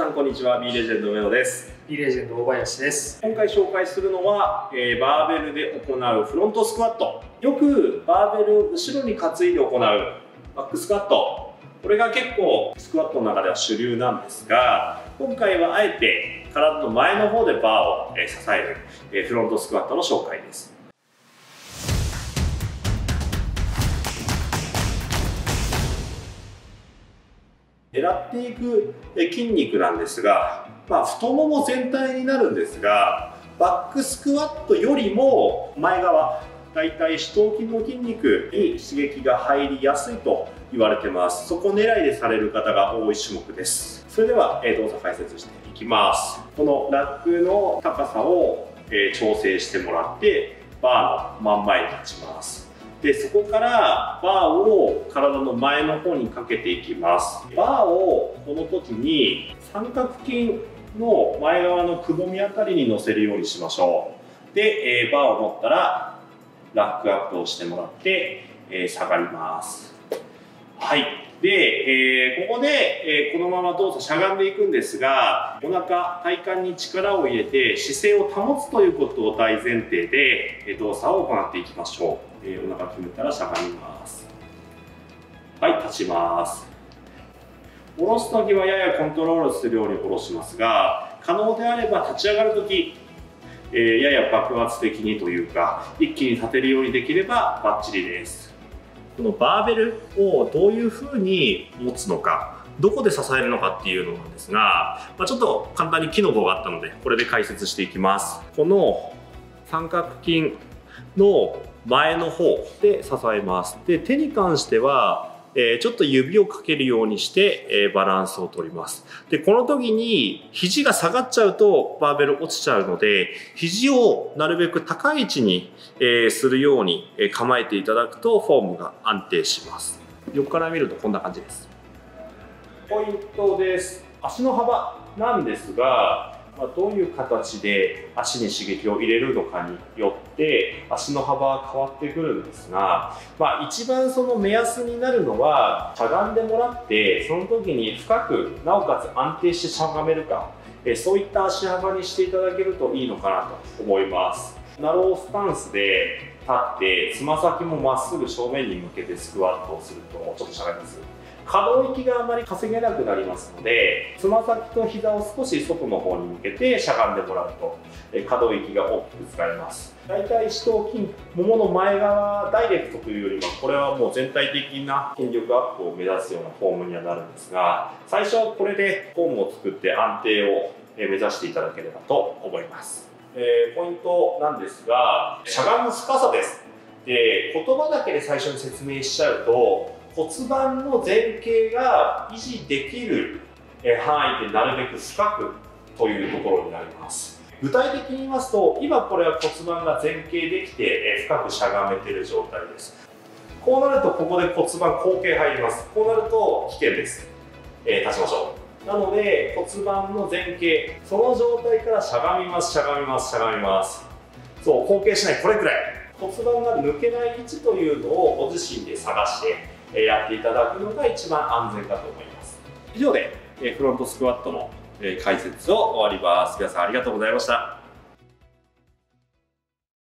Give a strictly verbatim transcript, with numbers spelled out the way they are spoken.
さんこんにちは、B レジェンド上野です。 B レジェンド大林です。 今回紹介するのは、えー、バーベルで行うフロントスクワット。よくバーベルを後ろに担いで行うバックスクワット。これが結構スクワットの中では主流なんですが、今回はあえて体の前の方でバーを、えー、支える、えー、フロントスクワットの紹介です。狙っていく筋肉なんですが、まあ、太もも全体になるんですが、バックスクワットよりも前側、だいたい四頭筋の筋肉に刺激が入りやすいと言われてます。そこ狙いでされる方が多い種目です。それでは、えー、動作解説していきます。このラックの高さを、えー、調整してもらって、バーの真ん前に立ちます。でそこからバーを体の前の方にかけていきます。バーをこの時に三角筋の前側のくぼみあたりに乗せるようにしましょう。で、えー、バーを持ったらラックアップをしてもらって、えー、下がります。はい。で、えー、ここで、えー、このまま動作しゃがんでいくんですが、お腹、体幹に力を入れて姿勢を保つということを大前提で、えー、動作を行っていきましょう。えー、お腹決めたらしゃがみます。はい、立ちます。下ろすときはややコントロールするように下ろしますが、可能であれば立ち上がるとき、えー、やや爆発的にというか、一気に立てるようにできればバッチリです。このバーベルをどういう風に持つのか、どこで支えるのかっていうのなんですが、まあ、ちょっと簡単に機能があったので、これで解説していきます。この三角筋の前の方で支えます。で、手に関しては、えー、ちょっと指をかけるようにして、えー、バランスを取ります。で、この時に肘が下がっちゃうとバーベル落ちちゃうので、肘をなるべく高い位置に、えー、するように構えていただくとフォームが安定します。横から見るとこんな感じです。ポイントです。足の幅なんですが、まあ、どういう形で足に刺激を入れるのかによって足の幅は変わってくるんですが、まあ、一番その目安になるのはしゃがんでもらってその時に深くなおかつ安定してしゃがめるか、えそういった足幅にしていただけるといいのかなと思います。ナロースタンスで立ってつま先もまっすぐ正面に向けてスクワットをするとちょっとしゃがみます。可動域があまり稼げなくなりますので、つま先と膝を少し外の方に向けてしゃがんでもらうと可動域が大きく使えます。だいたい四頭筋、ももの前側ダイレクトというよりは、これはもう全体的な筋力アップを目指すようなフォームにはなるんですが、最初はこれでフォームを作って安定を目指していただければと思います。えー、ポイントなんですが、しゃがむ深さです。で、言葉だけで最初に説明しちゃうと、骨盤の前傾が維持できる範囲でなるべく深くというところになります。具体的に言いますと、今これは骨盤が前傾できて深くしゃがめている状態です。こうなるとここで骨盤後傾入ります。こうなると危険です。えー、立ちましょう。なので骨盤の前傾、その状態からしゃがみます、しゃがみます、しゃがみます。そう、後傾しない、これくらい。骨盤が抜けない位置というのをご自身で探してやっていただくのが一番安全かと思います。以上でフロントスクワットの解説を終わります。皆さんありがとうございました。